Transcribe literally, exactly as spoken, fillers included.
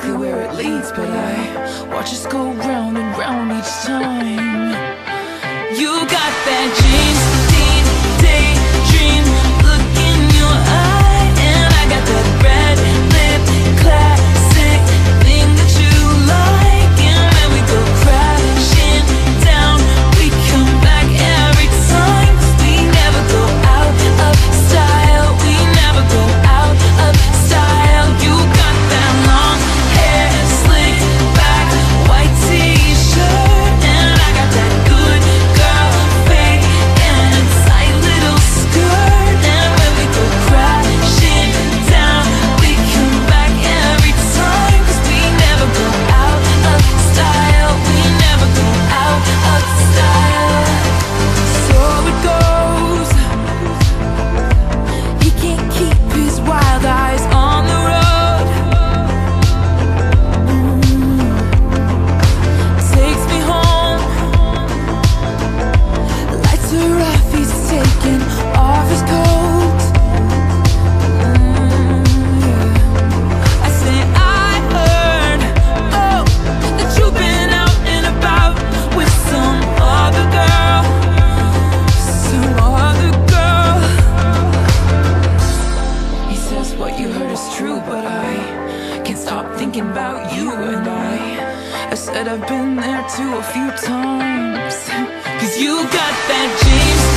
exactly where it leads, but I watch us go round and round each time. You got that James Dean daydream look in your eye, and I got that red lip classic thing that you like. And when we go crashing down, we come back every time, 'cause we never go out of style. We never go out of style. You got that long hair, slick back, white t-shirt, and I got that good girl fake and a tight little skirt. And when we go crashing down, we come back every time, 'cause we never go out of style. We never go out of style. So it goes. He can't keep his wild eyes on the road. Mm. Takes me home. Lights are off, he's taking off his coat. Mm, yeah. I say I heard, oh, that you've been out and about with some other girl, some other girl. He says what you heard is true, but I can't stop thinking about you. And I, I said I've been there too a few times, 'cause you got that James